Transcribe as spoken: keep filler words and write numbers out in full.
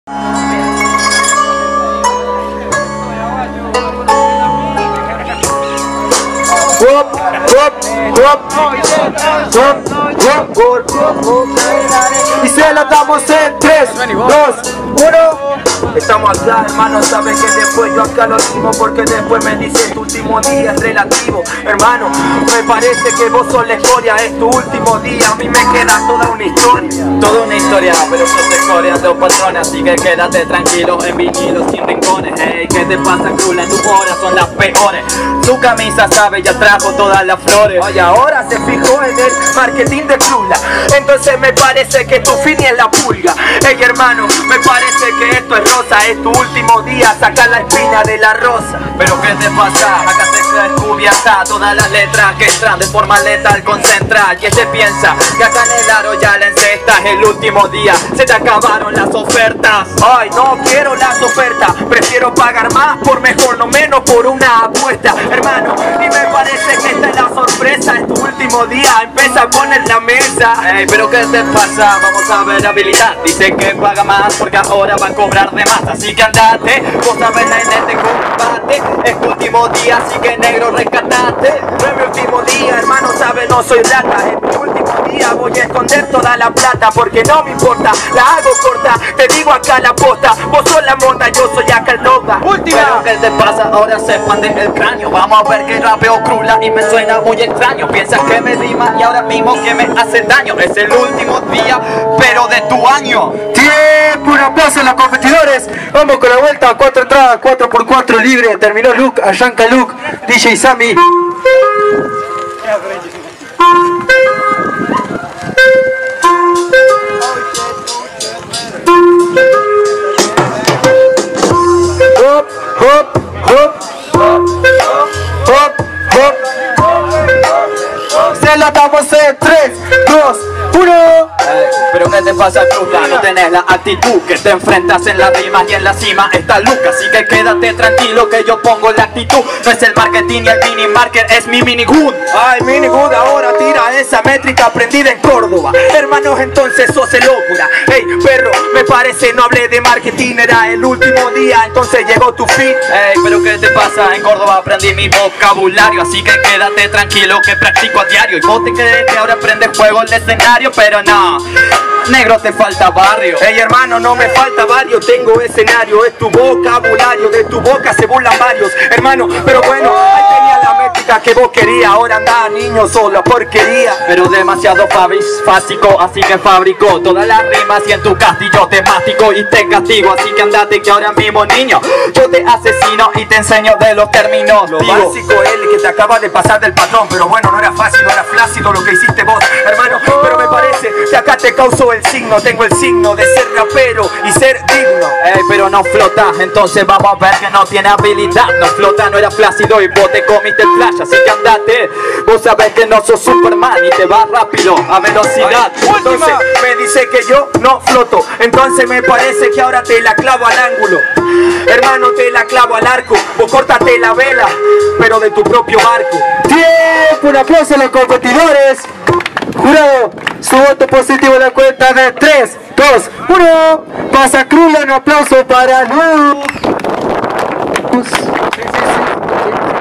Wop, wop, wop, wop, wop, wop, wop. Y se la damos en tres, dos, uno. Estamos acá, hermano, sabes que después yo acá lo mismo, porque después me dice tu último día es relativo. Hermano, me parece que vos sos la escoria, es tu último día, a mí me queda toda una historia. Toda una historia, pero sos escoria de dos patrones, así que quédate tranquilo en vinilo sin rincones. Hey, ¿qué te pasa, crula? Tus horas son las peores. Su camisa, sabe, ya trajo todas las flores. Oye, ahora se fijó en el marketing de Crula, entonces me parece que tu fin es la pulga. Ey, hermano, me parece que esto es rosa, es tu último día, saca la espina de la rosa. Pero ¿qué te pasa? Acá se descubierta todas las letras que entran de forma letal, concentra. Y este piensa que acá en el aro ya la encesta, es el último día, se te acabaron las ofertas. Ay, no quiero las ofertas, prefiero pagar más por mejor, no menos por una apuesta. Hermano, y me parece que esta es la sorpresa, es tu último día, empieza a poner la mesa. Ey, pero ¿qué te pasa? Vamos a ver habilidad. Dice que paga más porque ahora va a cobrar de más, así que andate, vos sabés en este combate. Es tu último día, así que negro rescatate. No es mi último día, hermano, sabes, no soy rata. Es mi último día, voy a esconder toda la plata, porque no me importa, la hago corta, te digo acá la posta. Vos sos la monda, yo soy acá el nota. Última. Pero ¿qué te pasa? Ahora se expande el cráneo. Vamos a ver que rapeo Crula y me suena muy extraño. Piensas que me rima y ahora mismo que me hace daño. Es el último día, pero de tu año. Tiempo, un aplauso a los competidores. Vamos con la vuelta, cuatro entradas, cuatro por cuatro libre. Terminó Luke, arranca Luke, D J Sammy. Hop, hop, hop, hop, hop, hop. Se la damos en tres, dos, uno. Ey, pero ¿qué te pasa, Crula? No tenés la actitud que te enfrentas en las rimas y en la cima está Luca. Así que quédate tranquilo que yo pongo la actitud. No es el marketing y el mini market, es mi mini good. Ay, mini good, ahora tira esa métrica aprendida en Córdoba. Hermanos, entonces sos el locura. Ey, perro, me parece no hablé de marketing, era el último día, entonces llegó tu fin. Ey, pero ¿qué te pasa? En Córdoba aprendí mi vocabulario, así que quédate tranquilo que practico a diario. Y vos te crees que ahora aprendes juego el escenario, pero no, negro, te falta barrio. Ey, hermano, no me falta barrio, tengo escenario, es tu vocabulario, de tu boca se burlan varios. Hermano, pero bueno, ahí tenía la métrica que vos querías, ahora anda niño solo, porquería. Pero demasiado fásico, así que fabrico todas las rimas y en tu castillo te mastico y te castigo. Así que andate que ahora mismo, niño, yo te asesino y te enseño de los términos. Lo Digo, básico es el que te acaba de pasar del patrón, pero bueno, no era fácil, no era flácido lo que hiciste vos, hermano. Pero me parece que acá te causó el signo, tengo el signo de ser rapero y ser digno. Ey, pero no flota, entonces vamos a ver que no tiene habilidad. No flota, no era flácido y vos te comiste el flash, así que andate. Vos sabés que no sos Superman y te vas rápido a velocidad. Ay, entonces me dice que yo no floto, entonces me parece que ahora te la clavo al ángulo. Hermano, te la clavo al arco, vos córtate la vela, pero de tu propio barco. Tiempo, un aplauso a los competidores. Jurado, su voto positivo en la cuenta de tres, dos, uno. Pasa Crula, un aplauso para Luz. Sí, sí, sí.